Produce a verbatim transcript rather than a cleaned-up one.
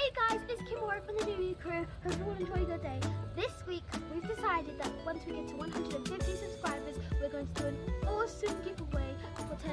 Hey guys, it's Kimora from the New Crew. Hope you all enjoy your day. This week we've decided that once we get to one hundred fifty subscribers, we're going to do an awesome giveaway for